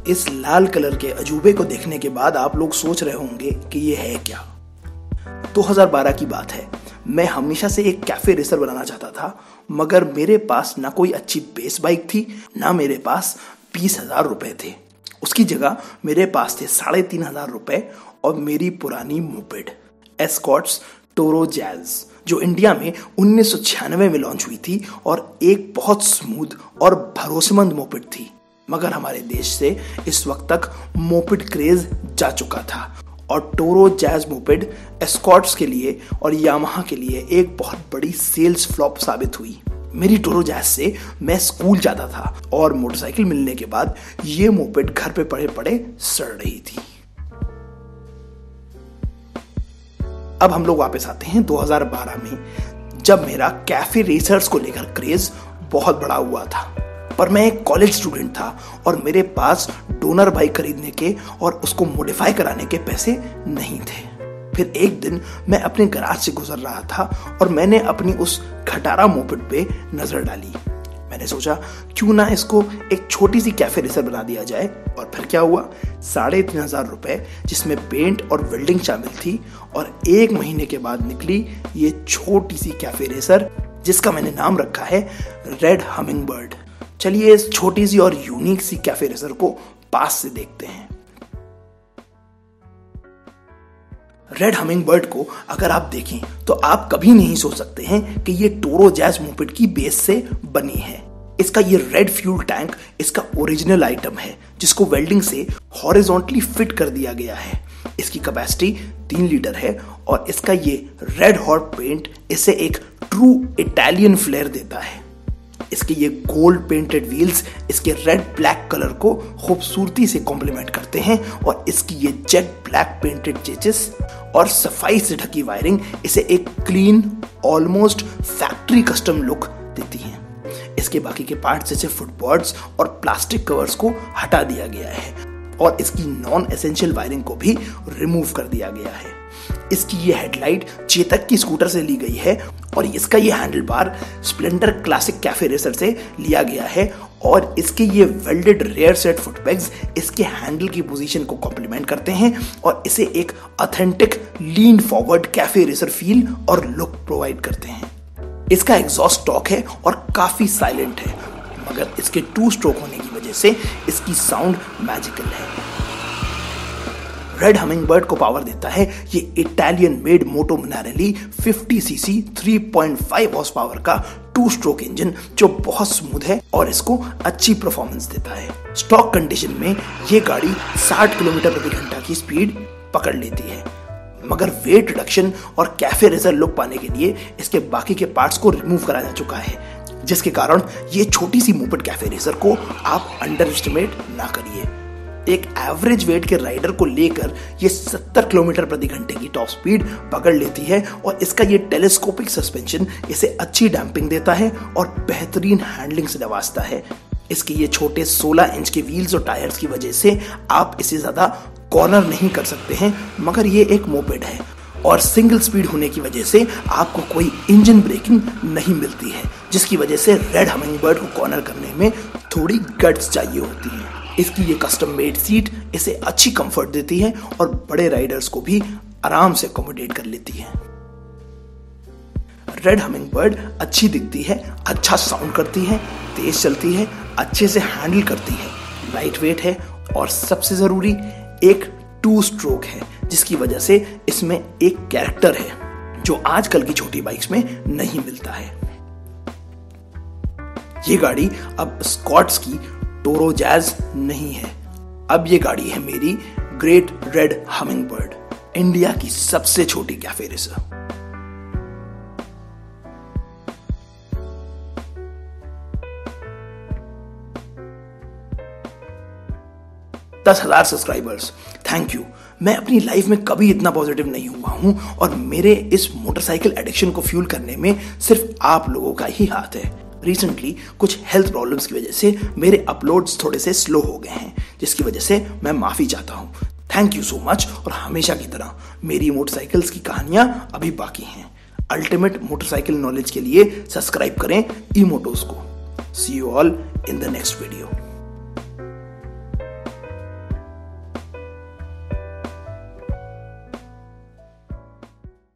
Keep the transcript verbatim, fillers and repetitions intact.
इस लाल कलर के अजूबे को देखने के बाद आप लोग सोच रहे होंगे कि ये है क्या। दो हज़ार बारह की बात है। मैं हमेशा से एक कैफे रेसर बनाना चाहता था, मगर मेरे पास ना कोई अच्छी बेस बाइक थी, ना मेरे पास बीस हजार रुपए थे। उसकी जगह मेरे पास थे साढ़े तीन हजार रुपए और मेरी पुरानी मोपेड एस्कॉर्ट्स टोरो जैज, जो इंडिया में उन्नीस सौ छियानवे में लॉन्च हुई थी और एक बहुत स्मूथ और भरोसेमंद मोपेड थी। मगर हमारे देश से इस वक्त तक मोपेड क्रेज जा चुका था और टोरो जैज मोपेड एस्कॉर्ट्स के लिए और यामाहा के लिए एक बहुत बड़ी सेल्स फ्लॉप साबित हुई। मेरी टोरो जैज से मैं स्कूल जाता था और मोटरसाइकिल मिलने के बाद ये मोपेड घर पे पड़े पड़े सड़ रही थी। अब हम लोग वापस आते हैं दो हज़ार बारह में, जब मेरा कैफे रेसर्स को लेकर क्रेज बहुत बड़ा हुआ था। पर मैं एक कॉलेज स्टूडेंट था और मेरे पास डोनर बाइक खरीदने के और उसको मॉडिफाई कराने के पैसे नहीं थे। फिर एक दिन मैं अपने गराज से गुजर रहा था और मैंने अपनी उस खटारा मोपेड पे नजर डाली। मैंने सोचा क्यों ना इसको एक छोटी सी कैफे रेसर बना दिया जाए। और फिर क्या हुआ, साढ़े तीन हजार रुपए जिसमें पेंट और वेल्डिंग शामिल थी और एक महीने के बाद निकली ये छोटी सी कैफे रेसर, जिसका मैंने नाम रखा है रेड हमिंगबर्ड। चलिए इस छोटी सी और यूनिक सी कैफे रेसर को पास से देखते हैं। रेड हमिंगबर्ड को अगर आप देखें तो आप कभी नहीं सोच सकते हैं कि ये टोरो जैज मोपेड की बेस से बनी है। इसका ये रेड फ्यूल टैंक इसका ओरिजिनल आइटम है, जिसको वेल्डिंग से हॉरिजॉन्टली फिट कर दिया गया है। इसकी कैपेसिटी तीन लीटर है और इसका ये रेड हॉट पेंट इसे एक ट्रू इटालियन फ्लेयर देता है। इसके ये गोल्ड पेंटेड व्हील्स इसके रेड ब्लैक कलर को खूबसूरती से कॉम्प्लीमेंट करते हैं और इसकी ये जेट ब्लैक पेंटेड चेचिस और सफाई से ढकी वायरिंग इसे एक clean almost factory custom look देती है। इसके बाकी के पार्ट्स जैसे फुटबोर्ड्स और प्लास्टिक कवर्स को हटा दिया गया है और इसकी नॉन एसेंशियल वायरिंग को भी रिमूव कर दिया गया है। इसकी ये हेडलाइट चेतक की स्कूटर से ली गई है और इसका ये handle bar Splendor classic cafe racer से लिया गया है और इसके ये वेल्डेड रेयर सेट फुटपेग्स इसके हैंडल की पोजीशन को कॉम्प्लीमेंट करते हैं और इसे एक authentic lean forward cafe racer feel और लुक प्रोवाइड करते हैं। इसका एग्जॉस्ट स्टॉक है और काफी साइलेंट है, मगर इसके टू स्ट्रोक होने की वजह से इसकी साउंड मैजिकल है। रेड हमिंगबर्ड को पावर देता है ये Italian made Moto Minarelli fifty CC three point five horse power का टू स्ट्रोक इंजन, जो बहुत स्मूथ है और इसको अच्छी परफॉर्मेंस देता है। स्टॉक कंडीशन में ये गाड़ी साठ किलोमीटर प्रति घंटा की स्पीड पकड़ लेती है, मगर वेट रिडक्शन और कैफे रेसर लुक पाने के लिए इसके बाकी के पार्ट्स को रिमूव करा जा चुका है, जिसके कारण ये छोटी सी मोपेड कैफे रेसर को आप अंडर एस्टिमेट ना करिए। एक एवरेज वेट के राइडर को लेकर ये सत्तर किलोमीटर प्रति घंटे की टॉप स्पीड पकड़ लेती है और इसका ये टेलीस्कोपिक सस्पेंशन इसे अच्छी डैम्पिंग देता है और बेहतरीन हैंडलिंग से नवाजता है। इसके ये छोटे सोलह इंच के व्हील्स और टायर्स की वजह से आप इसे ज्यादा कॉर्नर नहीं कर सकते हैं, मगर ये एक मोपेड है और सिंगल स्पीड होने की वजह से आपको कोई इंजन ब्रेकिंग नहीं मिलती है, जिसकी वजह से रेड हमिंगबर्ड को कॉर्नर करने में थोड़ी गट्स चाहिए होती है। इसकी ये कस्टम मेड सीट इसे अच्छी कंफर्ट देती है और बड़े राइडर्स को भी आराम से अकोमोडेट कर लेती है। रेड हमिंगबर्ड अच्छी दिखती है, अच्छा साउंड करती है, तेज चलती है, अच्छे से हैंडल करती है, लाइट वेट है और सबसे जरूरी एक टू स्ट्रोक है, जिसकी वजह से इसमें एक कैरेक्टर है जो आजकल की छोटी बाइक्स में नहीं मिलता है। ये गाड़ी अब स्कॉट्स की टोरो जैज नहीं है, अब ये गाड़ी है मेरी ग्रेट रेड हमिंगबर्ड, इंडिया की सबसे छोटी कैफे रेसर। दस हजार सब्सक्राइबर्स, थैंक यू। मैं अपनी लाइफ में कभी इतना पॉजिटिव नहीं हुआ हूं और मेरे इस मोटरसाइकिल एडिक्शन को फ्यूल करने में सिर्फ आप लोगों का ही हाथ है। रिसेंटली कुछ हेल्थ प्रॉब्लम्स की वजह से मेरे अपलोड्स थोड़े से स्लो हो गए हैं, जिसकी वजह से मैं माफी चाहता हूं। Thank you so much. और हमेशा की तरह मेरी मोटरसाइकिल्स की कहानियां अभी बाकी हैं। अल्टीमेट मोटरसाइकिल नॉलेज के लिए सब्सक्राइब करें ई मोटोस को। See you all in the next video.